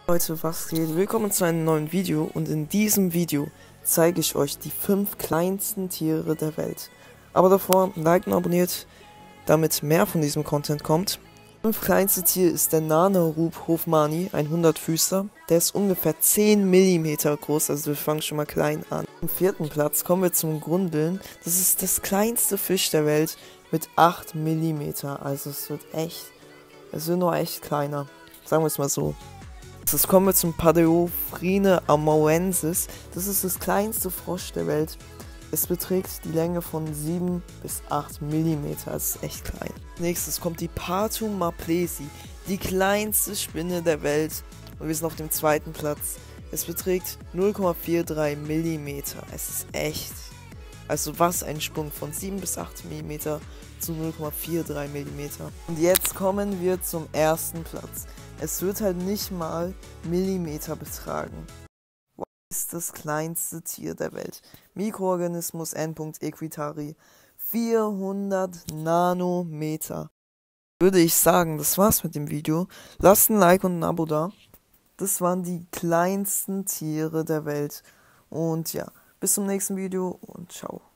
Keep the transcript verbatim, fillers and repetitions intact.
Leute, was geht? Willkommen zu einem neuen Video und in diesem Video zeige ich euch die fünf kleinsten Tiere der Welt. Aber davor, liken und abonniert, damit mehr von diesem Content kommt. Das fünf kleinste Tier ist der Nanorub Hofmani, ein hundertfüßer. Der ist ungefähr zehn Millimeter groß, also wir fangen schon mal klein an. Am vierten Platz kommen wir zum Grundeln. Das ist das kleinste Fisch der Welt mit acht Millimeter, also es wird echt, es wird nur echt kleiner, sagen wir es mal so. Jetzt kommen wir zum Padeophrine amauensis. Das ist das kleinste Frosch der Welt. Es beträgt die Länge von sieben bis acht Millimeter. Das ist echt klein. Nächstes kommt die Patum maplesi, die kleinste Spinne der Welt. Und wir sind auf dem zweiten Platz. Es beträgt null Komma dreiundvierzig Millimeter. Es ist echt. Also was ein Sprung von sieben bis acht Millimeter zu null Komma dreiundvierzig Millimeter. Und jetzt kommen wir zum ersten Platz. Es wird halt nicht mal Millimeter betragen. Was ist das kleinste Tier der Welt? Mikroorganismus N. equitari. vierhundert Nanometer. Würde ich sagen, das war's mit dem Video. Lasst ein Like und ein Abo da. Das waren die kleinsten Tiere der Welt. Und ja, bis zum nächsten Video und ciao.